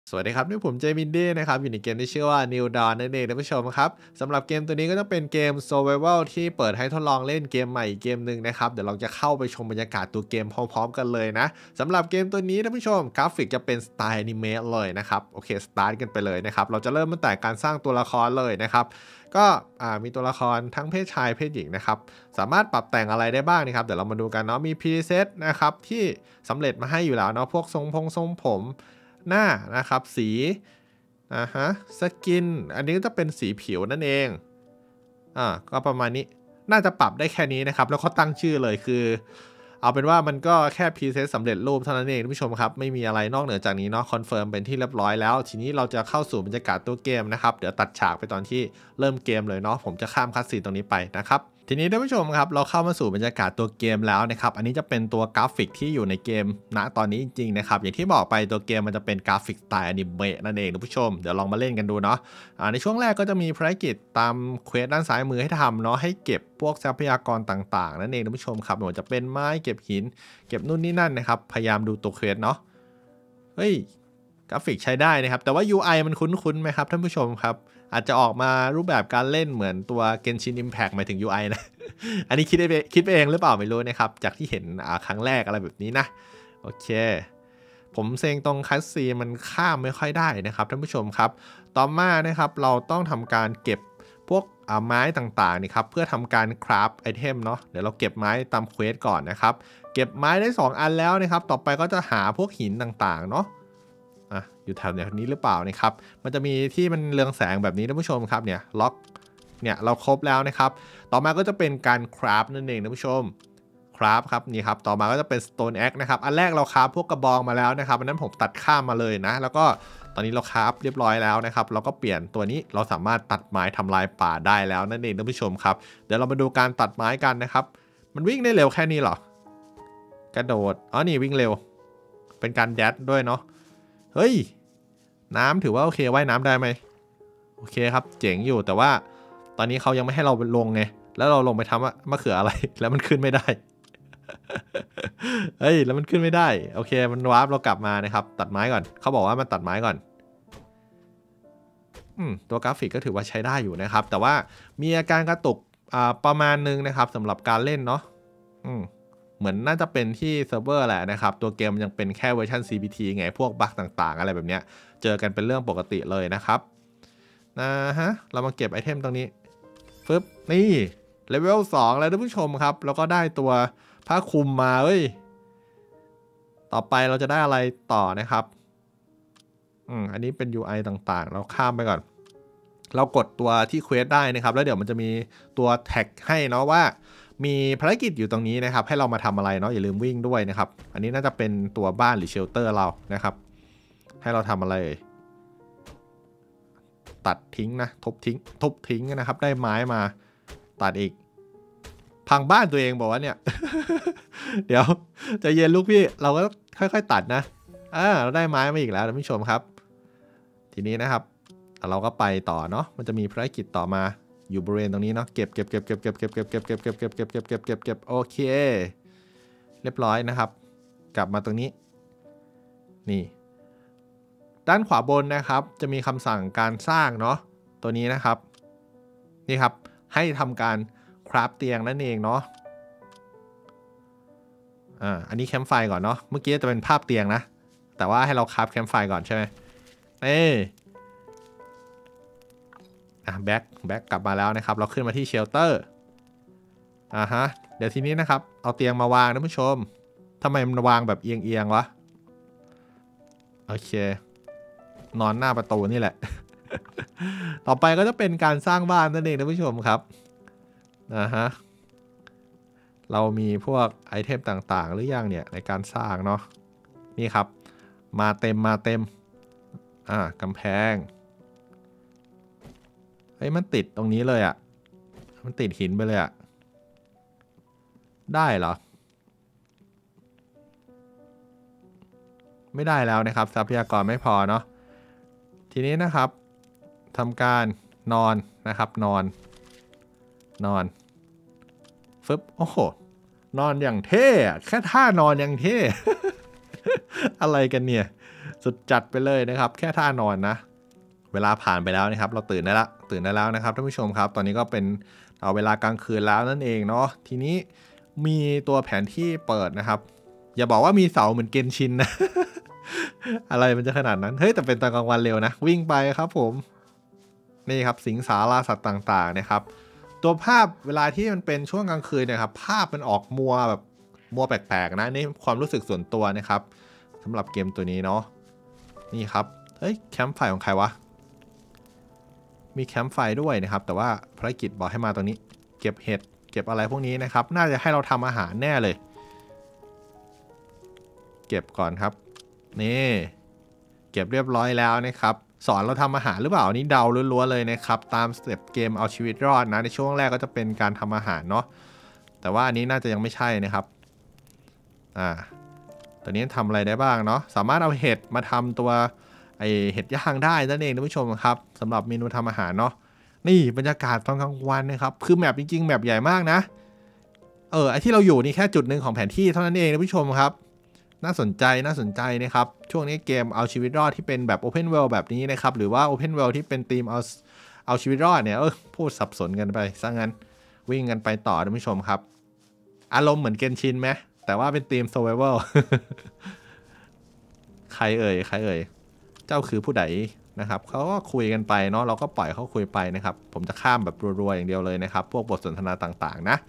สวัสดีครับนี่ผมเจมินดี้นะครับอยู่ในเกมที่ชื่อว่า New Dawn นั่นเองท่านผู้ชมครับสำหรับเกมตัวนี้ก็จะเป็นเกม Survival ที่เปิดให้ทดลองเล่นเกมใหม่เกมหนึ่งนะครับเดี๋ยวเราจะเข้าไปชมบรรยากาศตัวเกมพร้อมๆกันเลยนะสำหรับเกมตัวนี้ท่านผู้ชมกราฟิกจะเป็นสไตล์อนิเมะเลยนะครับโอเคสตาร์ทกันไปเลยนะครับเราจะเริ่มตั้งแต่การสร้างตัวละครเลยนะครับก็มีตัวละครทั้งเพศชายเพศหญิงนะครับสามารถปรับแต่งอะไรได้บ้างนะครับเดี๋ยวเรามาดูกันเนาะมีพรีเซตนะครับที่สำเร็จมาให้อยู่แล้วเนาะพวกทรงผมหน้านะครับสีฮะสกินอันนี้ก็จะเป็นสีผิวนั่นเองก็ประมาณนี้น่าจะปรับได้แค่นี้นะครับแล้วก็ตั้งชื่อเลยคือเอาเป็นว่ามันก็แค่พรีเซตสำเร็จรูปเท่านั้นเองท่านผู้ชมครับไม่มีอะไรนอกเหนือจากนี้เนาะคอนเฟิร์มเป็นที่เรียบร้อยแล้วทีนี้เราจะเข้าสู่บรรยากาศตัวเกมนะครับเดี๋ยวตัดฉากไปตอนที่เริ่มเกมเลยเนาะผมจะข้ามคัสซีนตรงนี้ไปนะครับทีนี้ท่านผู้ชมครับเราเข้ามาสู่บรรยากาศตัวเกมแล้วนะครับอันนี้จะเป็นตัวกราฟิกที่อยู่ในเกมณตอนนี้จริงๆนะครับอย่างที่บอกไปตัวเกมมันจะเป็นกราฟิกสไตล์อนิเมะนั่นเองท่านผู้ชมเดี๋ยวลองมาเล่นกันดูเนาะในช่วงแรกก็จะมีภารกิจตามเควสด้านซ้ายมือให้ทำเนาะให้เก็บพวกทรัพยากรต่างๆนั่นเองท่านผู้ชมครับไม่ว่าจะเป็นไม้เก็บหินเก็บนู่นนี่นั่นนะครับพยายามดูตัวเควสเนาะเฮ้ยกราฟิกใช้ได้นะครับแต่ว่า UI มันคุ้นๆไหมครับท่านผู้ชมครับอาจจะออกมารูปแบบการเล่นเหมือนตัว Genshin Impact หมายถึง UI นะ อันนี้คิดไปเองหรือเปล่าไม่รู้นะครับจากที่เห็นครั้งแรกอะไรแบบนี้นะโอเคผมเซ็งตรงคัสซีมันข้ามไม่ค่อยได้นะครับท่านผู้ชมครับต่อมานะครับเราต้องทำการเก็บพวกไม้ต่างๆนี่ครับเพื่อทำการคราฟไอเทมเนาะเดี๋ยวเราเก็บไม้ตามเควสก่อนนะครับเก็บไม้ได้2อันแล้วนะครับต่อไปก็จะหาพวกหินต่างๆเนาะอยู่แถวนี้หรือเปล่านะครับมันจะมีที่มันเรืองแสงแบบนี้ท่านผู้ชมครับเนี่ยล็อกเนี่ยเราครบแล้วนะครับต่อมาก็จะเป็นการคราฟนั่นเองท่านผู้ชมคราฟครับนี่ครับต่อมาก็จะเป็น Stone Axe นะครับอันแรกเราคราฟพวกกระบองมาแล้วนะครับอันนั้นผมตัดข้ามมาเลยนะแล้วก็ตอนนี้เราคราฟเรียบร้อยแล้วนะครับเราก็เปลี่ยนตัวนี้เราสามารถตัดไม้ทำลายป่าได้แล้วนั่นเองท่านผู้ชมครับเดี๋ยวเรามาดูการตัดไม้กันนะครับมันวิ่งได้เร็วแค่นี้เหรอกระโดดนี่วิ่งเร็วเป็นการแดดด้วยเนาะเฮ้ยน้ำถือว่าโอเคว่ายน้ำได้ไหมโอเคครับเจ๋งอยู่แต่ว่าตอนนี้เขายังไม่ให้เราลงไงแล้วเราลงไปทำมะเขืออะไรแล้วมันขึ้นไม่ได้เฮ้ยแล้วมันขึ้นไม่ได้โอเคมันวาร์ปเรากลับมานะครับตัดไม้ก่อนเขาบอกว่ามันตัดไม้ก่อนตัวกราฟิกก็ถือว่าใช้ได้อยู่นะครับแต่ว่ามีอาการกระตุกประมาณนึงนะครับสำหรับการเล่นเนาะเหมือนน่าจะเป็นที่เซิร์ฟเวอร์แหละนะครับตัวเกมยังเป็นแค่เวอร์ชัน CPT ไงพวกบั๊กต่างๆอะไรแบบเนี้ยเจอกันเป็นเรื่องปกติเลยนะครับเรามาเก็บไอเทมตรงนี้ฟึบนี่เลเวล2แล้วท่านผู้ชมครับแล้วก็ได้ตัวผ้าคลุมมาเอ้ยต่อไปเราจะได้อะไรต่อนะครับอันนี้เป็น UI ต่างๆเราข้ามไปก่อนเรากดตัวที่เควสได้นะครับแล้วเดี๋ยวมันจะมีตัวแท็กให้เนาะว่ามีภารกิจอยู่ตรงนี้นะครับให้เรามาทำอะไรเนาะอย่าลืมวิ่งด้วยนะครับอันนี้น่าจะเป็นตัวบ้านหรือเชลเตอร์เรานะครับให้เราทำอะไรตัดทิ้งนะทุบทิ้งนะครับได้ไม้มาตัดอีกพังบ้านตัวเองบอกว่าเนี่ย เดี๋ยวใจเย็นลูกพี่เราก็ค่อยๆตัดนะเราได้ไม้มาอีกแล้วท่านผู้ชมครับทีนี้นะครับเราก็ไปต่อเนาะมันจะมีภารกิจต่อมาอยู่บริเวณตรงนี้เนาะเก็บโอเคเรียบร้อยนะครับกลับมาตรงนี้นี่ด้านขวาบนนะครับจะมีคำสั่งการสร้างเนาะตัวนี้นะครับนี่ครับให้ทำการคราฟเตียงนั่นเองเนาะอันนี้แคมป์ไฟก่อนเนาะเมื่อกี้จะเป็นภาพเตียงนะแต่ว่าให้เราคราฟแคมป์ไฟก่อนใช่ไหมแบ็กกลับมาแล้วนะครับเราขึ้นมาที่เชลเตอร์เดี๋ยวทีนี้นะครับเอาเตียงมาวางนะผู้ชมทำไมมันวางแบบเอียงวะโอเคนอนหน้าประตูนี่แหละ ต่อไปก็จะเป็นการสร้างบ้านนั่นเองนะผู้ชมครับเรามีพวกไอเทมต่างๆหรือยังเนี่ยในการสร้างเนาะนี่ครับมาเต็มกำแพงมันติดตรงนี้เลยอ่ะมันติดหินไปเลยอ่ะได้เหรอไม่ได้แล้วนะครับทรัพยากรไม่พอเนาะทีนี้นะครับทำการนอนนะครับนอนฟึบโอ้โหนอนอย่างเท่แค่ท่านอนอย่างเท่ อะไรกันเนี่ยสุดจัดไปเลยนะครับแค่ท่านอนนะเวลาผ่านไปแล้วนะครับเราตื่นได้แล้วนะครับท่านผู้ชมครับตอนนี้ก็เป็นเวลากลางคืนแล้วนั่นเองเนาะทีนี้มีตัวแผนที่เปิดนะครับอย่าบอกว่ามีเสาเหมือนเกนชินนะ อะไรมันจะขนาดนั้นเฮ้ยแต่เป็นตอนกลางวันเร็วนะวิ่งไปครับผมนี่ครับสิงสาราสัตว์ต่างๆนะครับตัวภาพเวลาที่มันเป็นช่วงกลางคืนเนี่ยครับภาพมันออกมัวแบบมัวแปลกๆนะนี่ความรู้สึกส่วนตัวนะครับสำหรับเกมตัวนี้เนาะนี่ครับเฮ้ยแคมป์ไฟของใครวะมีแคมป์ไฟด้วยนะครับแต่ว่าภารกิจบอกให้มาตรงนี้เก็บเห็ดเก็บอะไรพวกนี้นะครับน่าจะให้เราทำอาหารแน่เลยเก็บก่อนครับนี่เก็บเรียบร้อยแล้วนะครับสอนเราทำอาหารหรือเปล่านี่เดาล้วนๆเลยนะครับตามสเต็ปเกมเอาชีวิตรอดนะในช่วงแรกก็จะเป็นการทำอาหารเนาะแต่ว่าอันนี้น่าจะยังไม่ใช่นะครับตอนนี้ทำอะไรได้บ้างเนาะสามารถเอาเห็ดมาทำตัวเห็ดย่างได้นั่นเองท่านผู้ชมครับสำหรับเมนูทำอาหารเนาะนี่บรรยากาศตอนกลางวันนะครับคือแมปจริงๆแมปใหญ่มากนะไอที่เราอยู่นี่แค่จุดหนึ่งของแผนที่เท่านั้นเองท่านผู้ชมครับน่าสนใจนะครับช่วงนี้เกมเอาชีวิตรอดที่เป็นแบบ Open World แบบนี้นะครับหรือว่า Open World ที่เป็นธีมเอาชีวิตรอดเนี่ยพูดสับสนกันไปซะงั้นวิ่งกันไปต่อท่านผู้ชมครับอารมณ์เหมือนเกนชินไหมแต่ว่าเป็นธีม Survival ใครเอ่ยเจ้าคือผู้ใดนะครับเขาก็คุยกันไปเนาะเราก็ปล่อยเขาคุยไปนะครับผมจะข้ามแบบรัวๆอย่างเดียวเลยนะครับพวกบทสนทนาต่างๆนะ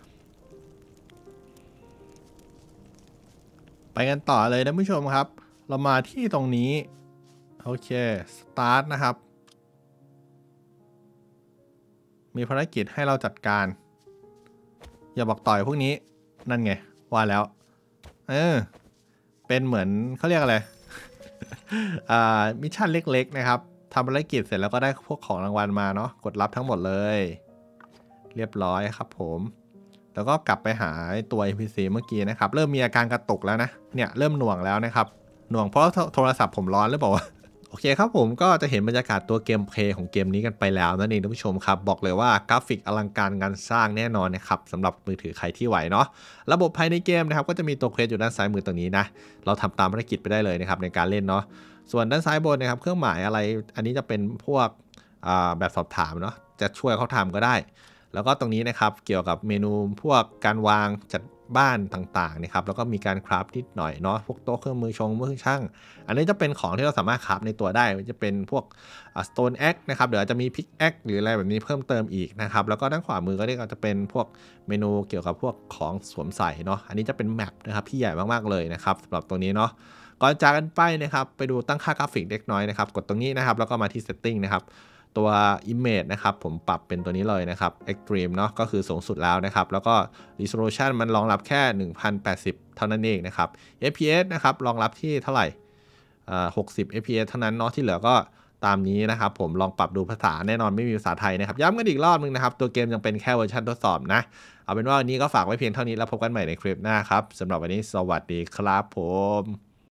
ไปกันต่อเลยนะผู้ชมครับเรามาที่ตรงนี้โอเคสตาร์ทนะครับมีภารกิจให้เราจัดการอย่าบอกต่อยพวกนี้นั่นไงว่าแล้วเป็นเหมือนเขาเรียกอะไรมิชชั่นเล็กๆนะครับทำภารกิจเสร็จแล้วก็ได้พวกของรางวัลมาเนาะกดรับทั้งหมดเลยเรียบร้อยครับผมแล้วก็กลับไปหาตัว NPC เมื่อกี้นะครับเริ่มมีอาการกระตุกแล้วนะเนี่ยเริ่มหน่วงแล้วนะครับหน่วงเพราะโทรศัพท์ผมร้อนหรือเปล่าโอเคครับผมก็จะเห็นบรรยากาศตัวเกมเพลย์ของเกมนี้กันไปแล้วนั่นเองท่านผู้ชมครับบอกเลยว่ากราฟิกอลังการงานสร้างแน่นอนนะครับสำหรับมือถือใครที่ไหวเนาะระบบภายในเกมนะครับก็จะมีตัวเควสอยู่ด้านซ้ายมือตรงนี้นะเราทำตามภารกิจไปได้เลยนะครับในการเล่นเนาะส่วนด้านซ้ายบนนะครับเครื่องหมายอะไรอันนี้จะเป็นพวกแบบสอบถามเนาะจะช่วยเขาทำก็ได้แล้วก็ตรงนี้นะครับเกี่ยวกับเมนูพวกการวางจัดบ้านต่างๆนะครับแล้วก็มีการคราฟนิดหน่อยเนาะพวกโต๊ะเครื่องมือมือช่างอันนี้จะเป็นของที่เราสามารถคราฟในตัวได้จะเป็นพวกstone axe นะครับเดี๋ยวจะมี pick axe หรืออะไรแบบนี้เพิ่มเติมอีกนะครับแล้วก็ด้านขวามือก็จะเป็นพวกเมนูเกี่ยวกับพวกของสวมใส่เนาะอันนี้จะเป็นแมปนะครับที่ใหญ่มากๆเลยนะครับสำหรับตัวนี้เนาะก่อนจากกันไปนะครับไปดูตั้งค่ากราฟิกเล็กน้อยนะครับกดตรงนี้นะครับแล้วก็มาที่ setting นะครับตัว image นะครับผมปรับเป็นตัวนี้เลยนะครับ extreme เนาะก็คือสูงสุดแล้วนะครับแล้วก็ resolution มันรองรับแค่ 1080 เท่านั้นเองนะครับ fps นะครับรองรับที่เท่าไหร่60 fps เท่านั้นเนาะที่เหลือก็ตามนี้นะครับผมลองปรับดูภาษาแน่นอนไม่มีภาษาไทยนะครับย้ำกันอีกรอบนึงนะครับตัวเกมยังเป็นแค่เวอร์ชันทดสอบนะเอาเป็นว่าวันนี้ก็ฝากไว้เพียงเท่านี้แล้วพบกันใหม่ในคลิปหน้าครับสำหรับวันนี้สวัสดีครับผม